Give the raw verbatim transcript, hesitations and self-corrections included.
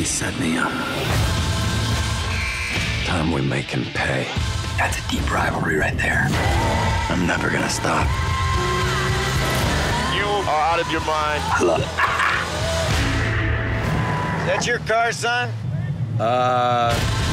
He set me up. Time we make him pay. That's a deep rivalry right there. I'm never gonna stop. You are out of your mind. I love it. Is that your car, son? Uh...